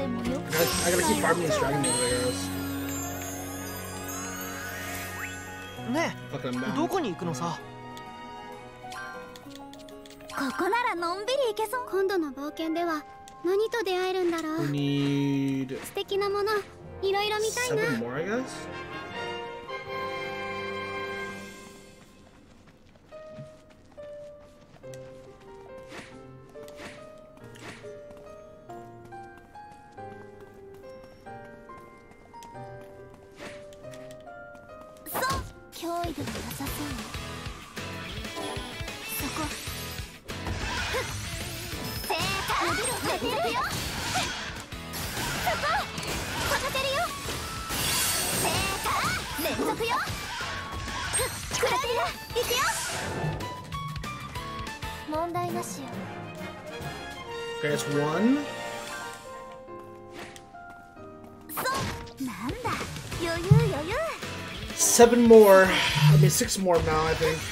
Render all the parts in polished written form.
gotta keep farming these dragon arrows. ねえ、 Fucking them down. どこに行くのさ。 ここならのんびり行けそう。今度の冒険では何と出会えるんだろう。 We need 素敵なものいろいろ見たいな。 7 more, I guess. Okay, that's one. 7 more. I mean 6 more now, I think.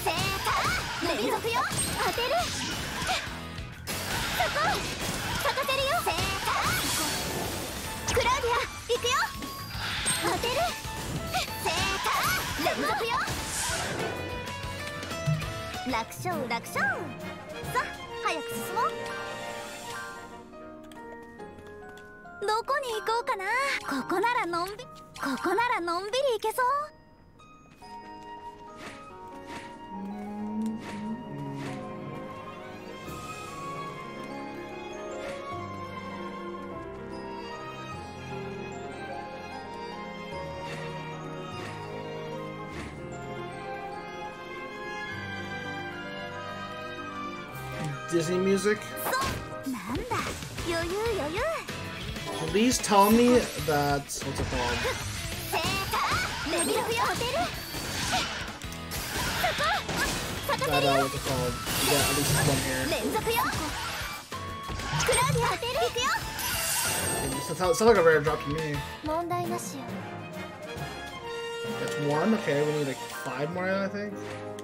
Disney music. Please tell me that what's it called? That what's it called? Yeah, at least one here. Sounds like a rare drop to me. That's one. Okay, we need like 5 more, I think.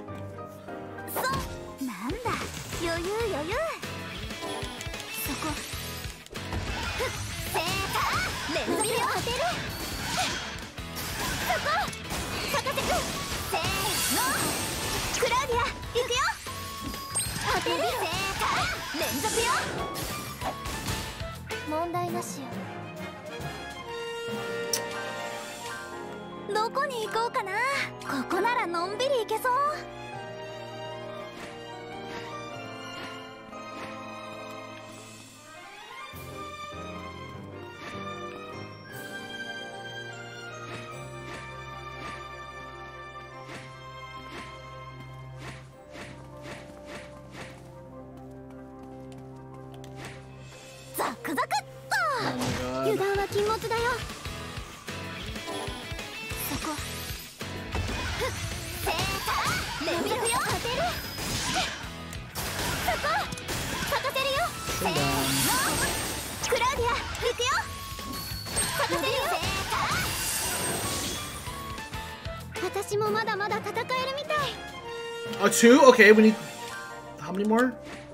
Oh, 2? Okay, we need... How many more?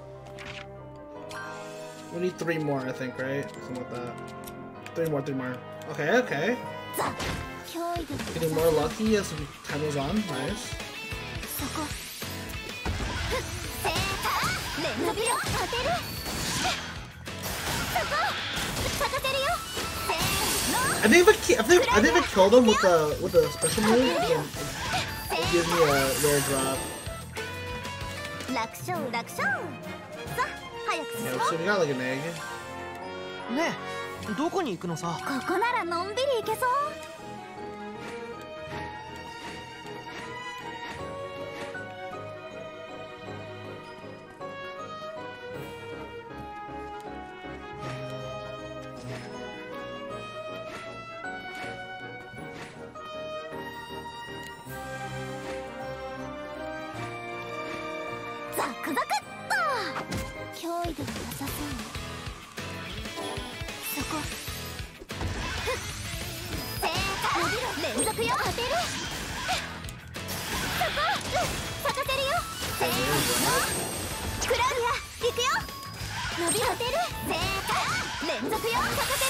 We need 3 more, I think, right? Something like that. 3 more. Okay. Getting more lucky as time goes on. Nice. I think if I kill them with the special move, then it gives me a rare drop. Yeah, so we got like an egg. ねえ、どこに行くのさ。 ここならのんびり行けそう。ザクザクっと。脅威でもなさそう。そこ。連続よ。当てる。そこ。咲かせるよ。クラウディア、行くよ。 伸び当てる正解連続よかか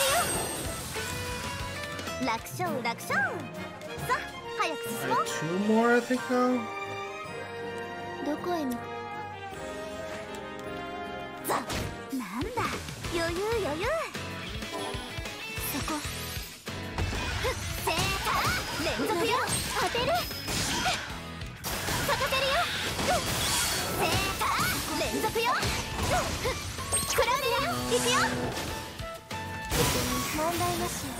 せるよ楽勝楽勝さあ早く進もう Alright, 2 more I think now. どこへ向ザなんだ余裕余裕そこ正解連続よ当てる咲かせるよ正解連続よクラウディア行くよ問題なし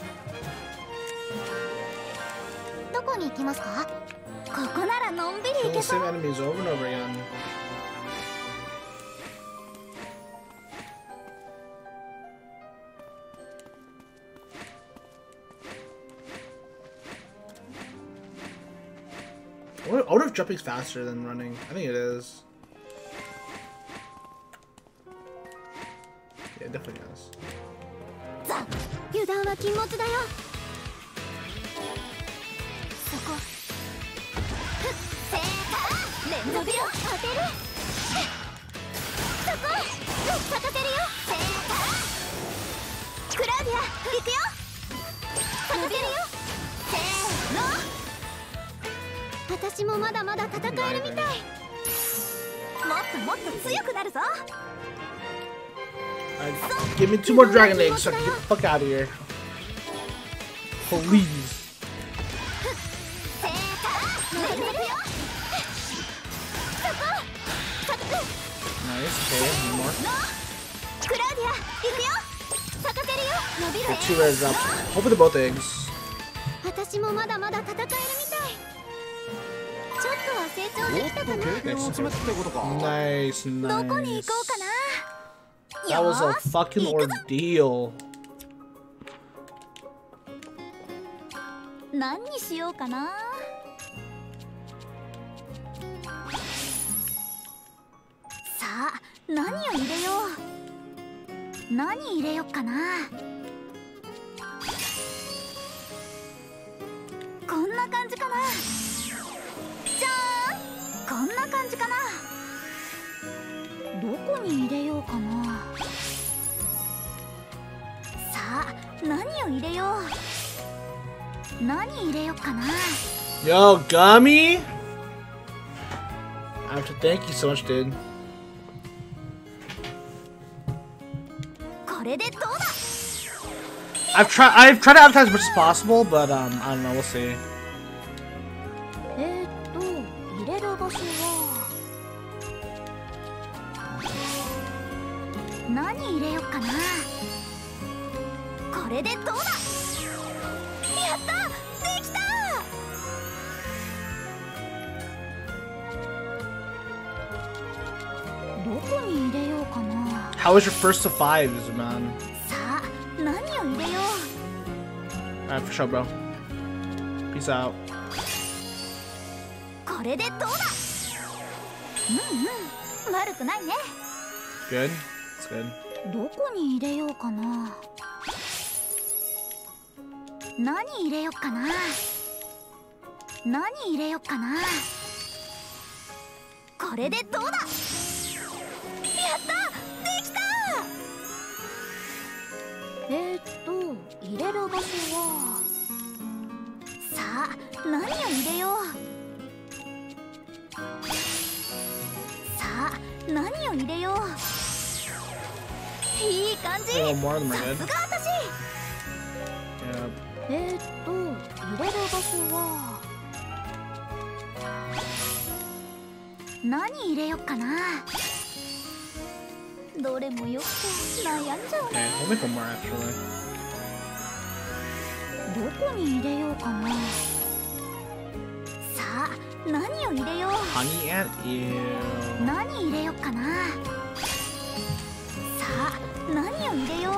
どこに行きますかここならのんびり Kill 行け the そう same enemies over and over again. I wonder if jumping's faster than running. I think it is. Yeah, it definitely is. ザ油断は禁物だよそこ正解連続よ当てるそこ咲かせるよ正解クラウディア行くよ咲かせるよせーの私もまだまだ戦えるみたいもっともっと強くなるぞ Alright, give me 2 more dragon eggs so I can get the fuck out of here. Please. Nice, okay, 1 more. Okay, 2 rare drops. Hopefully both eggs. 私もまだまだ戦えるみたいちょっとは成長できたかな Nice, どこに nice. 行こうかな That was a fucking ordeal. 何にしようかなさあ何を入れよう何入れよっかなこんな感じかなじゃーんこんな感じかなどこに入れようかなさあ何を入れよう何入れよっかな Yo, Gummy! I have to thank you so much, dude. これでどうだ I've tried to advertise as much as possible, but I don't know, we'll see. 入れる場所は何入れよっかなこれでどうだやったできたどこに入れようかな How was your first to 5s, man? さあ何を入れよ Alright, for sure, bro. Peace out. うこれでどうだ悪くないね Good? That's good. どこに入れようかな何入れよっかな何入れよっかなこれでどうだやったできた入れる場所はさあ何を入れようさあ何を入れよういい感じ A little more than さ we're す good. が私 Yeah. 入れる場所は何入れよっかなどれもよくて悩んじゃう Okay, we'll make 1 more actually. どこに入れようかなさあ何を入れよう Honey and ew. 何入れよっかなさあ何を入れよう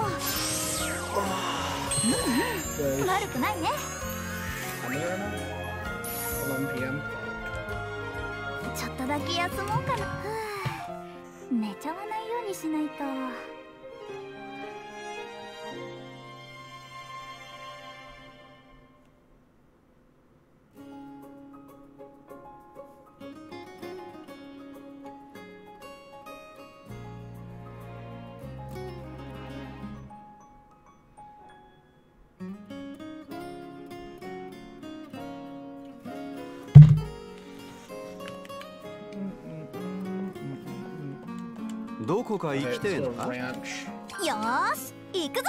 悪くないね How many right now? 11 p.m. ちょっとだけ休もうかなはあ寝ちゃわないようにしないとどこか行きてえの Alright, か let's go ranch. よーし行くぞ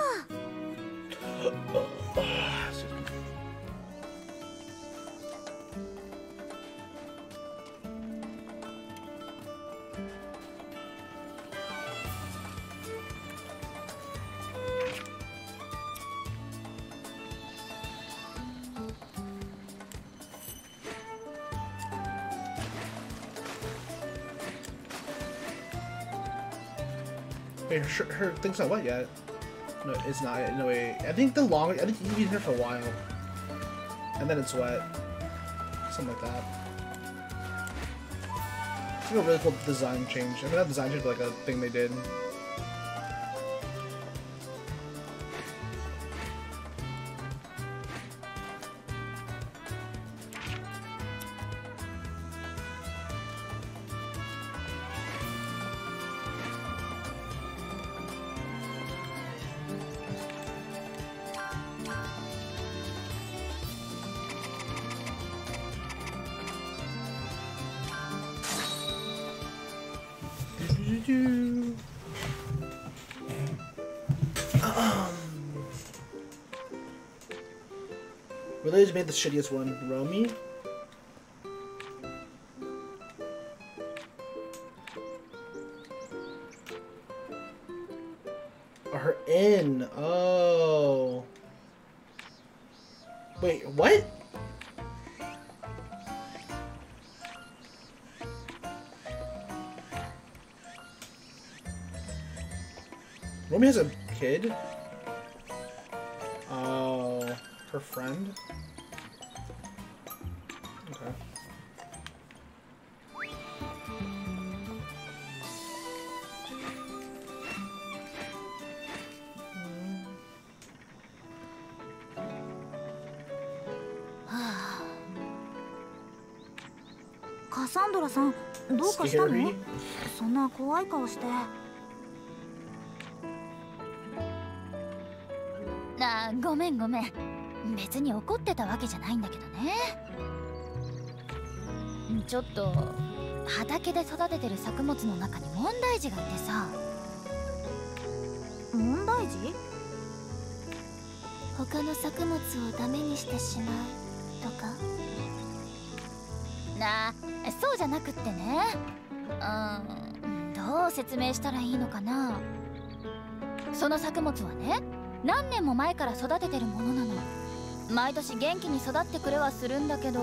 Wait, her thing's not wet yet. No, it's not. No way. I think you've been here for a while, and then it's wet. Something like that. It's like a really cool design change. I mean, not design change, but like a thing they did. Really made the shittiest one. Romy? Oh, her inn. Oh. Wait, what? Romy has a kid? Oh, her friend? Okay. Cassandra さん、どうかしたの？ Scary? そんな怖い顔して。あ、ごめんごめん。別に怒ってたわけじゃないんだけどね。ちょっと畑で育ててる作物の中に問題児がいてさ。問題児？他の作物をダメにしてしまうとか？そうじゃなくってね。どう説明したらいいのかな。その作物はね、何年も前から育ててるものなの。毎年元気に育ってくれはするんだけど、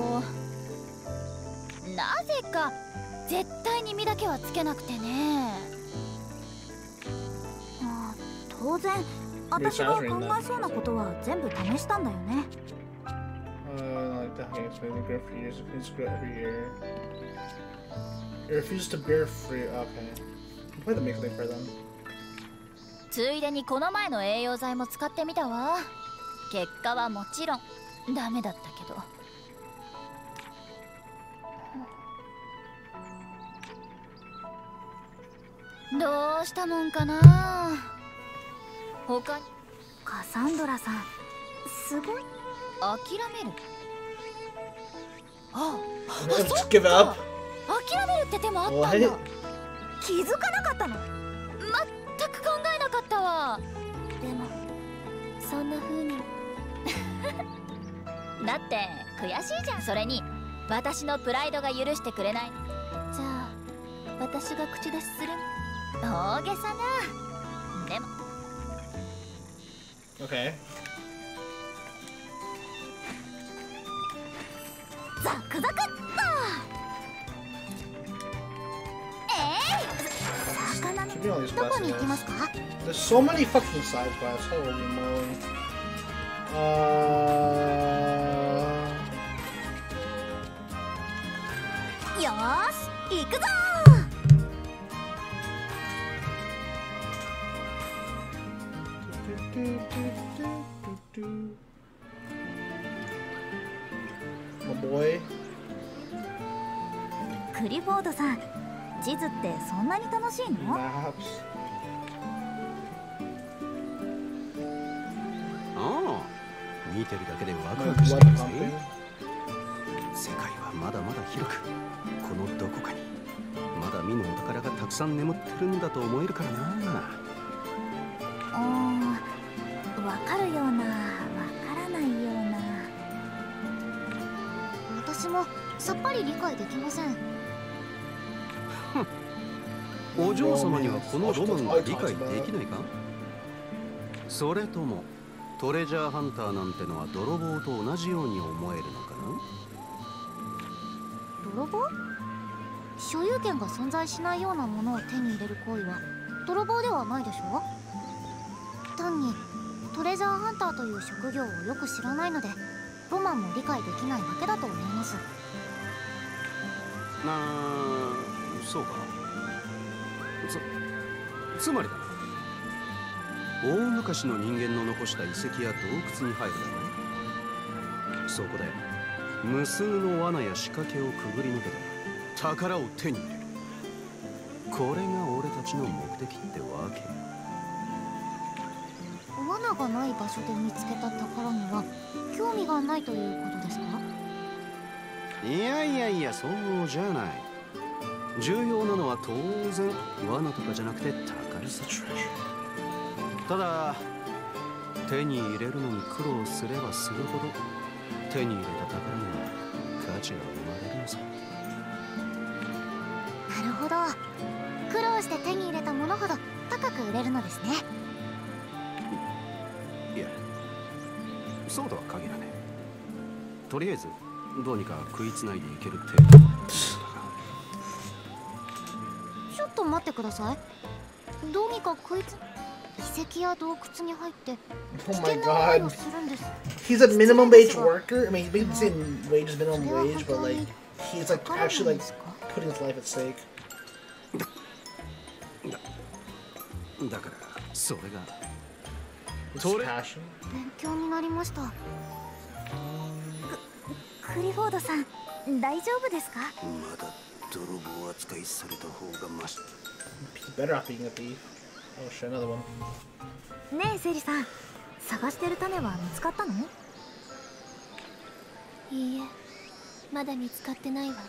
なぜか絶対に実だけはつけなくてね。当然私が考えそうなことは全部試したんだよね。 Like the honey, it's been grown for years. It's grown every year. It refuses to bear fruit. Okay. You play the make thing for them. ついでにこの前の栄養剤も使ってみたわ。結果はもちろんダメだったけど。どうしたもんかな。他にカサンドラさん、すごい。諦める。 Just give up. 諦めるって手もあったんだ。気づかなかったの？全く考えなかったわ。でもそんな風にだって悔しいじゃん。それに私のプライドが許してくれない。じゃあ私が口出しする？大げさな。でも Okay. ザクザクっと。魚のどこに行きますか？ There's so many fucking side quests. Holy moly. よーし、行くぞ My boy. クリフォードさん、地図ってそんなに楽しいの？ Maps. ああ、見てるだけでワクワ Like クして what います pumping? ね。世界はまだまだ広く、このどこかにまだ見ぬお宝がたくくさん眠ってるんだと思えるからな。 わかるような、わからないような。私もさっぱり理解できません。 お嬢様にはこのロマンが理解できないか？それともトレジャーハンターなんてのは泥棒と同じように思えるのかな？ 泥棒？所有権が存在しないようなものを手に入れる行為は泥棒ではないでしょ。単にトレジャーハンターという職業をよく知らないのでロマンも理解できないだけだと思います。 そうか。つまりだな、大昔の人間の残した遺跡や洞窟に入るだろ。そこで無数の罠や仕掛けをくぐり抜けて宝を手に入れる。これが俺たちの目的ってわけ。 罠がない場所で見つけた宝には興味がないということですか？ いや、そうじゃない。重要なのは当然罠とかじゃなくて宝さ。ただ手に入れるのに苦労すればするほど手に入れた宝には価値が生まれるのさ。 なるほど。苦労して手に入れたものほど高く売れるのですね。 いや、そうとは限らねえ。とりあえずどうにか食いつないでいける程度。 ちょっと待ってください。どうにか遺跡や洞窟に入って危険な思いをするんです。 He's a minimum wage worker. I mean, he's basically saying wage is minimum wage, but like he's like actually like putting his life at stake. だからそれが His passion. 勉強になりました。クリフォードさん、大丈夫ですか？ まだ泥棒扱いされた方がマシ。 He's better off being a thief. Oh shit, another one. ねえセリさん、探してる種は見つかったの？いいえ、まだ見つかってないわ。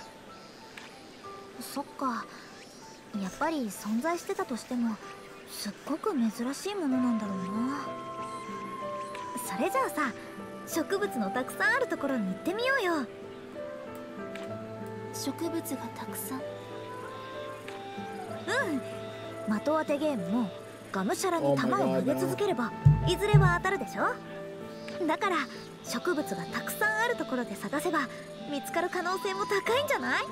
そっか。やっぱり存在してたとしてもすっごく珍しいものなんだろうな。それじゃあさ、植物のたくさんあるところに行ってみようよ。植物がたくさん？うん。的当てゲームもがむしゃらに弾を投げ続ければいずれは当たるでしょ。だから植物がたくさんあるところで探せば見つかる可能性も高いんじゃない？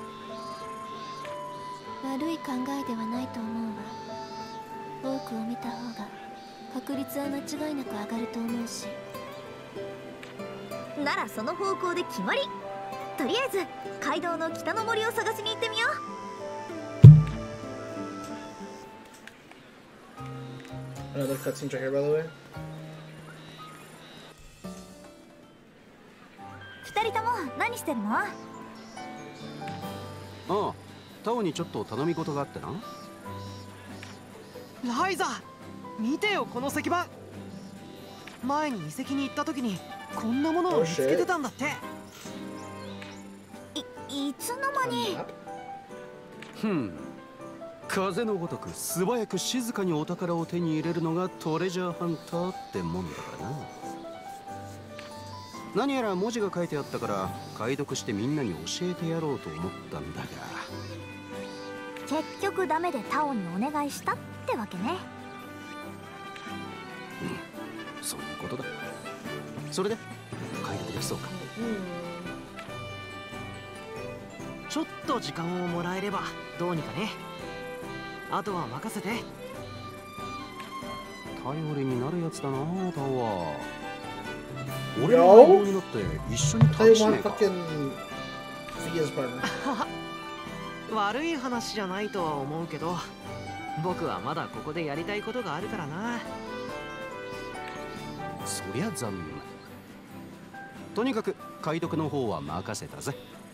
悪い考えではないと思うわ。多くを見た方が確率は間違いなく上がると思うし。ならその方向で決まり。とりあえず街道の北の森を探しに行ってみよう。 Another cutscene right here, by the way. 二人とも何してるの？ ああ、タオにちょっと頼み事があってな。 ライザ、見てよこの石板。前に遺跡に行った時にこんなものを見つけてたんだって。 いつの間に？ 風のごとく素早く静かにお宝を手に入れるのがトレジャーハンターってもんだからな。何やら文字が書いてあったから解読してみんなに教えてやろうと思ったんだが、 結局ダメでタオにお願いしたってわけね。 そういうことだ。それで解読できそうか？ ちょっと時間をもらえればどうにかね。あとは任せて。 頼りになるやつだな、タオは。俺の相棒になって一緒に旅しねえか？ 悪い話じゃないとは思うけど、僕はまだここでやりたいことがあるからな。 そりゃ残念。とにかく解読の方は任せたぜ。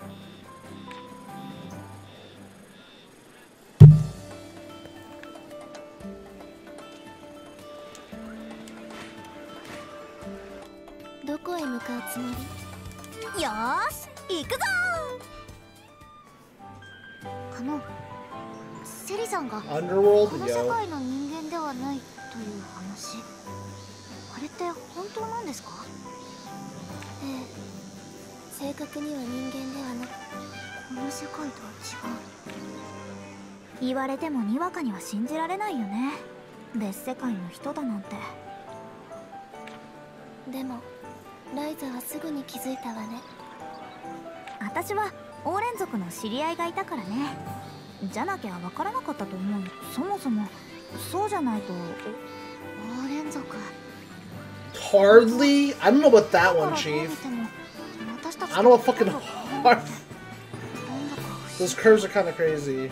どこへ向かうつもり？よーし、行くぞー。 セリさんがこ Underworld? の世 Yo. 界の人間ではないという話、あれって本当なんですか？ええ、正確には人間ではなくこの世界とは違う。言われてもにわかには信じられないよね、別世界の人だなんて。でもライザはすぐに気づいたわね。私はオーレン族の知り合いがいたからね。じゃなきゃわからなかったと思う。そもそもそうじゃないと。オーレン族 Hardly? I don't know about that one, Chief. I don't know what fucking hard. Those curves are kind of crazy.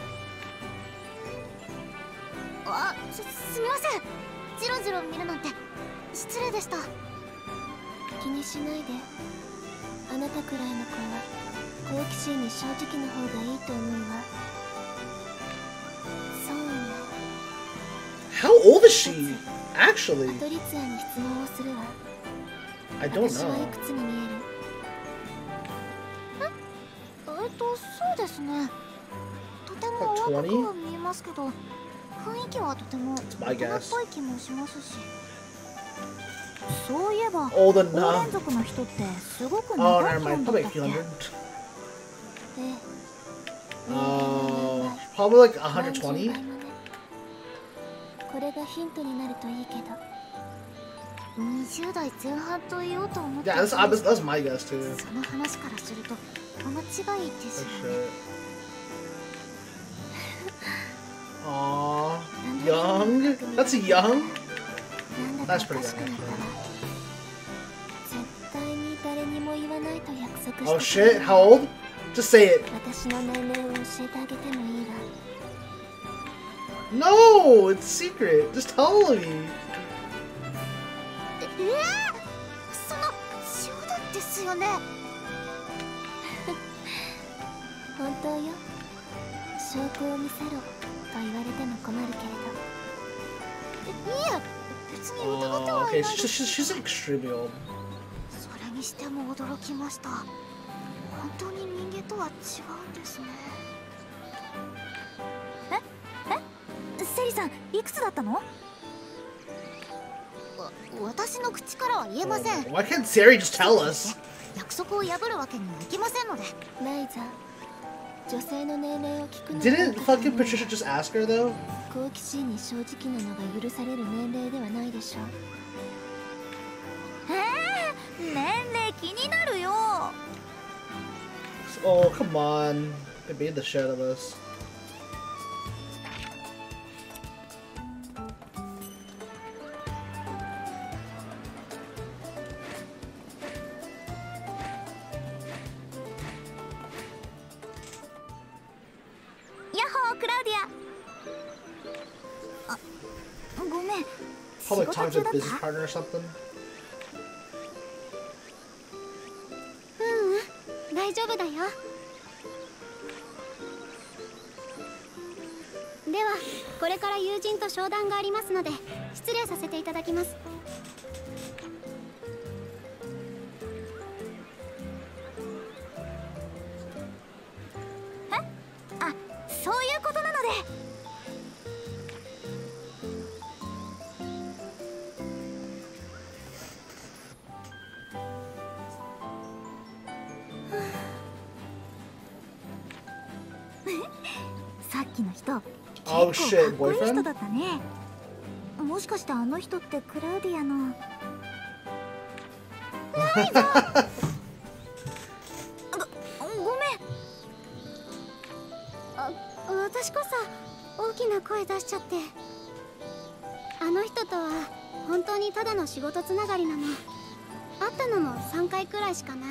あ、すみません。ジロジロ見るなんて失礼でした。気にしないで。あなたくらいの子は好奇心に正直な方がいいと思うわ。そうね。 How old is she? Actually, パトリツィアに質問をするわ。 I don't 私はい know. くつに見える？そうですね。とても若くは見えますけど、雰囲気はとても大人っぽい気もしますし。そういえば、オ Old ーレ enough. ン族の人ってすごく Oh, 長 never 生き mind. なんだ Probably っ a け？ few hundred. ええ。 Probably like 何十 120. 倍もね。これがヒントになるといいけど。20代前半と言おうと思って Yeah, たんです that's my guess too. その話からすると間違いです For よね。 sure. Aww. Young? That's young? なんだか That's お pretty かしくな young. ったわ。絶対に誰にも言わないと約束 Oh して shit, how old? Just say it. 私の年齢を教えてあげてもいいわ。 No, it's secret. Just tell me. その冗談ですよね。本当よ。証拠を見せろと言われても困るけれど。いや、別に疑って Oh, はい okay, ないです。 she's extremely old. それにしても驚きました。本当に人間とは違うんですね。セリさん、いくつだったの？私の口からは言えません。 Why can't Sari just tell us? 約束を破るわけにはいきませんので。ライザ、女性の年齢を聞くの Didn't fucking Patricia just ask her though? 好奇心に正直なのが許される年齢ではないでしょう。年齢気になるよ。 Oh, come on. They made the shit out of us. Probably talking to a business partner or something. 大丈夫だよ。ではこれから友人と商談がありますので失礼させていただきます。あ、そういうことなので。さっきの人、結構かっこいい人だったね。もしかしてあの人ってクラウディアの。ライザごめん。私こそ大きな声出しちゃって。あの人とは本当にただの仕事つながりなの。会ったのも3回くらいしかない。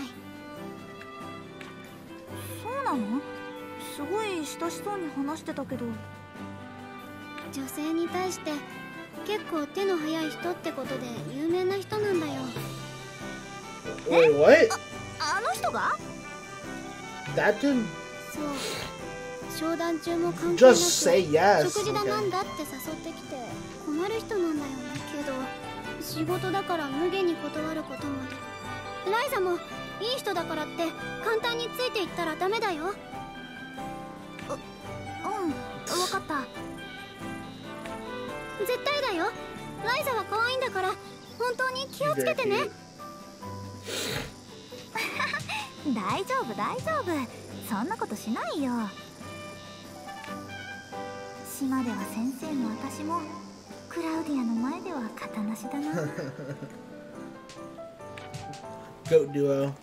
そうなの？すごい親しそうに話してたけど。女性に対して結構手の早い人ってことで有名な人なんだよ。 Wait, what? あの人が？ That dude? そう。商談中も関係なく Just say yes. 食事だ Okay. なんだって誘ってきて困る人なんだよね。けど仕事だから無限に断ることもで。ライザもいい人だからって簡単についていったらダメだよ。分かった。 った。絶対だよ。ライザは可愛いんだから本当に気をつけてね。大丈夫大丈夫、そんなことしないよ。島では先生も私もクラウディアの前では肩なしだな。 Goat duo.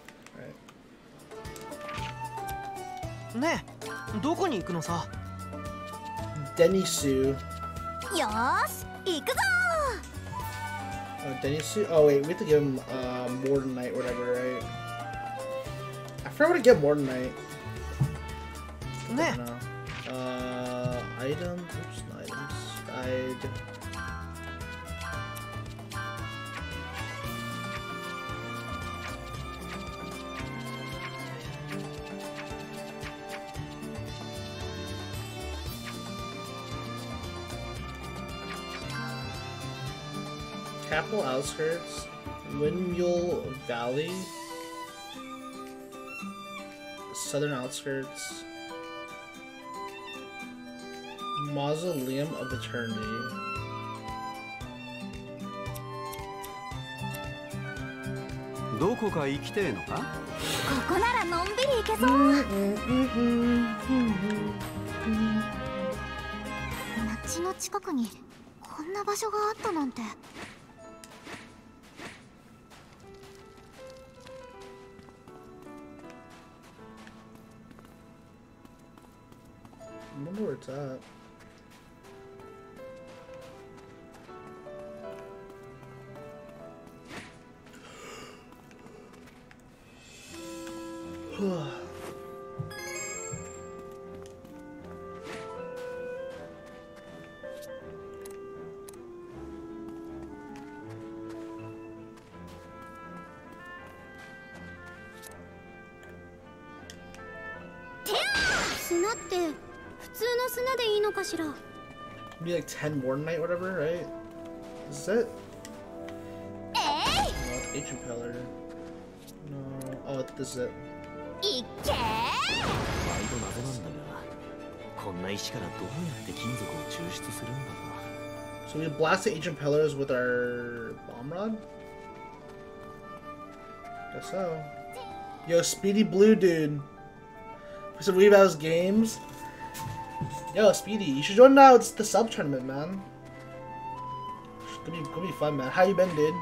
ねえ、どこに行くのさ。 Denisu. よーし、行くぞ。 Denisu. Oh wait, we have to give him Mordenite or whatever, right? I forgot what to get Mordenite. ねえ。 Items. Oops, not items. Guide. Capital outskirts, Windmule Valley, southern outskirts, Mausoleum of Eternity. どこか行きてえのか？ ここならのんびり行けそう。街の近くにこんな場所があったなんて。 I wonder where it's at. Be like 10 Mordenite, whatever, right? Is it? No, it's Ancient Pillar. No. Oh, this is it. So we blast the Ancient Pillars with our Bomb Rod? Guess so. Yo, Speedy Blue dude. For some Weebow's games. Yo, Speedy, you should join now. It's the sub tournament, man. It's gonna be fun, man. How you been, dude?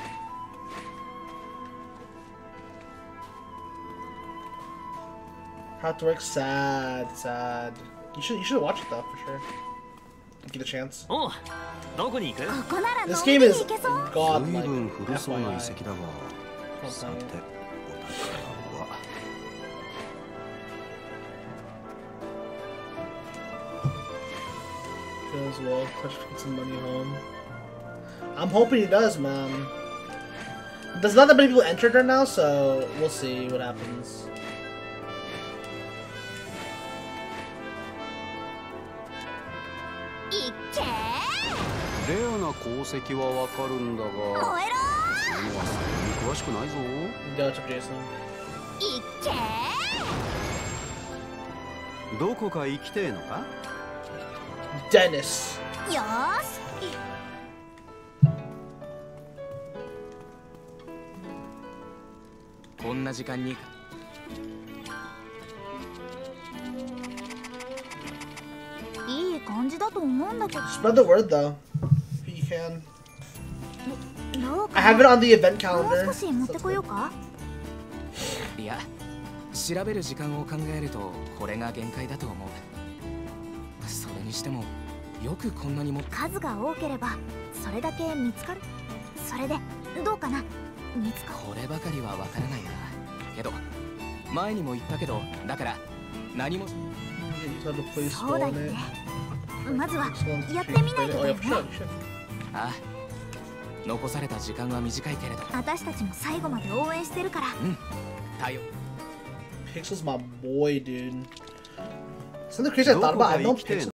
How to work? Sad. You should watch it though, for sure. Get a chance. This game is godlike. As well, touch to get some money home. I'm hoping he does, man. There's not that many people entered right now, so we'll see what happens. Yo, what's up, Jason? Dennis. よーし。 こんな時間に。 いい感じだと思うんだけど。 Spread the word though, if you can. どうか I have it on the event calendar. もう少し持ってこようか。 いや、調べる時間を考えるとこれが限界だと思う。それにしてもよくこんなにも数が多ければそれだけ見つかる。それでどうかな。見つかる。 こればかりはわからないな。けど前にも言ったけど、だから何も。 そうだよね。まずはやってみないとだよね。 ああ、残された時間は短いけれど、 私たちも最後まで応援してるから。 うん。対応。 Pixel's my boy, dude. Something crazy I thought about. I know Pixel